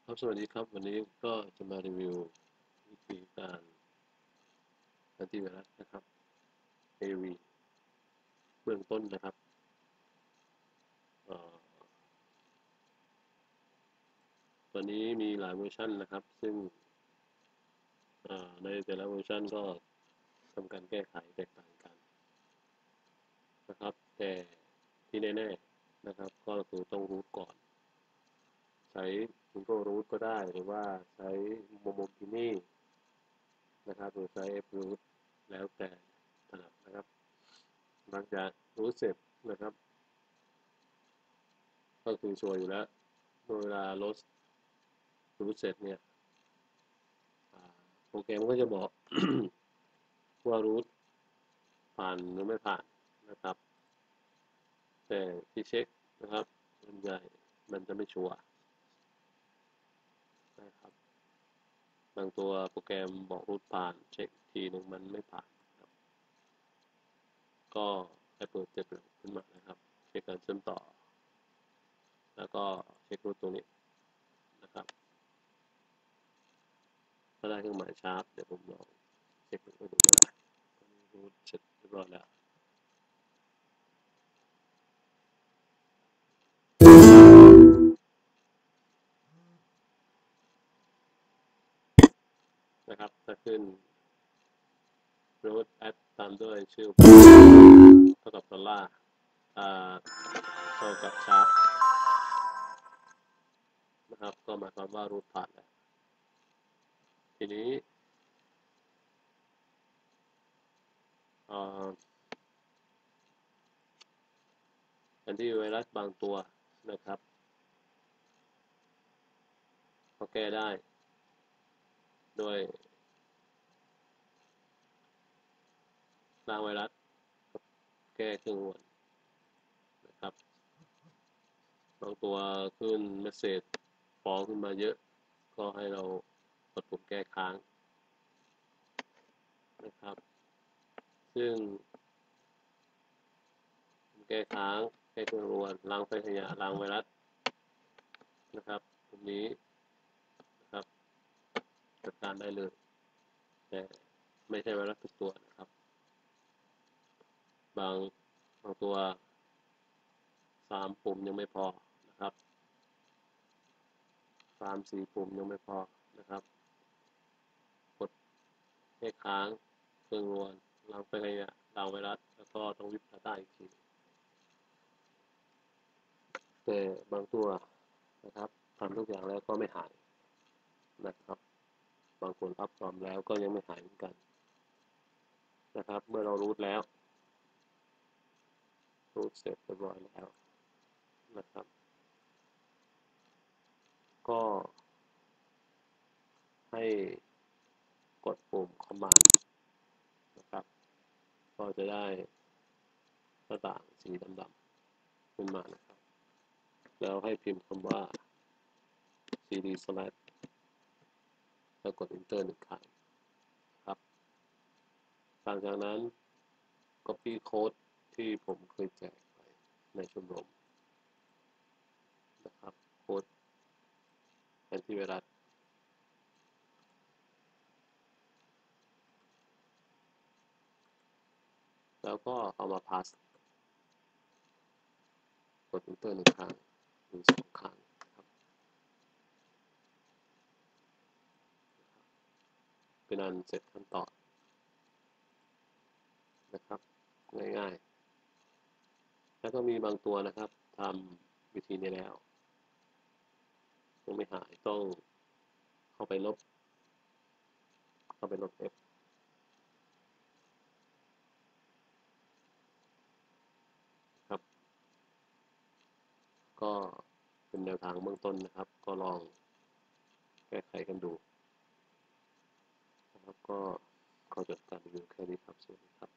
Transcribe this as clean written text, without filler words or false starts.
ครับสวัสดีครับวันนี้ก็จะมารีวิววิธีการแอนตี้ไวรัสนะครับ AV เบื้องต้นนะครับเอ่อตัวนี้มีหลายเวอร์ชันนะครับซึ่งในแต่ละเวอร์ชันก็ทำการแก้ไขแตกต่างกันนะครับแต่ที่แน่ๆนะครับก็คือต้องรูทก่อนใช้ Google Root ก็ได้หรือว่าใช้ Momokini นะครับหรือใช้ F-Root แล้วแต่ถนัดนะครับหลังจากรูทเสร็จนะครับก็คือชัวร์อยู่แล้วเวลาลดรูทเสร็จเนี่ยโปรแกรมก็จะบอก ว่ารูทผ่านหรือไม่ผ่านนะครับแต่ที่เช็คนะครับส่วนใหญ่มันจะไม่ชัวร์นะครับบางตัวโปรแกรมบอกรูทผ่านเช็คทีหนึ่งมันไม่ผ่านครับก็ให้เปิดเต็มขึ้นมานะครับเช็คการเชื่อมต่อแล้วก็เช็ครูทตรงนี้นะครับถ้าได้เครื่องหมายชาร์ปเดี๋ยวผมลองเช็คดูก็ได้รูทเสร็จเรียบร้อยแล้วนะครับถ้าขึ้น root add ตามด้วยชื่อเท่ากับดอลลาร์เท่ากับชาร์ปนะครับก็หมายความว่ารูทผ่านแล้วทีนี้แอนตี้ไวรัสบางตัวนะครับก็แก้ได้โดยล้างไวรัสแก้เครื่องวนนะครับบางตัวขึ้นเมสเซจฟ้องขึ้นมาเยอะก็ให้เรากดปุ่มแก้ค้างนะครับซึ่งแก้ค้างแก้เครื่องรวนล้างไฟขยะล้างไวรัสนะครับตรงนี้นะครับจัดการได้เลยแต่ไม่ใช่ไวรัสทุกตัวนะครับบางบางตัว3 ปุ่มยังไม่พอนะครับ3-4 ปุ่มยังไม่พอนะครับกดให้ค้างเครื่องรวนล้างไฟขยะล้างไวรัสแล้วก็ต้องวิป Data อีกทีแต่บางตัวนะครับทำทุกอย่างแล้วก็ไม่หายนะครับบางคนรับพร้อมแล้วก็ยังไม่หายเหมือนกันนะครับเมื่อเรารูทแล้วรูทเสร็จเรียบร้อยแล้วนะครับก็ให้กดปุ่ม Command นะครับก็จะได้หน้าต่างสีดำๆขึ้นมานะครับแล้วให้พิมพ์คำว่า cd slash แล้วกด enter 1 ครั้งครับหลังจากนั้น copy code ที่ผมเคยแจกไปในชมรมนะครับโค้ดแอนตี้ไวรัสแล้วก็เอามา pass กด enter 1 ครั้งหรือ2 ครั้งครับเป็นอันเสร็จขั้นตอนนะครับง่ายๆแล้วก็มีบางตัวนะครับทำวิธีนี้แล้วยังไม่หายต้องเข้าไปลบF ครับก็เป็นแนวทางเบื้องต้นนะครับก็ลองแก้ไขกันดูนะครับก็ขอจบการรีวิวแค่นี้ครับสวัสดีครับ